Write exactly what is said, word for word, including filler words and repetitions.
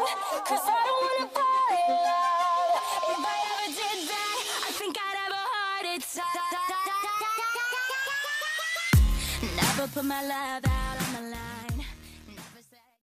Cause I don't wanna fall in love. If I ever did that, I think I'd have a heart attack. Never put my love out on the line.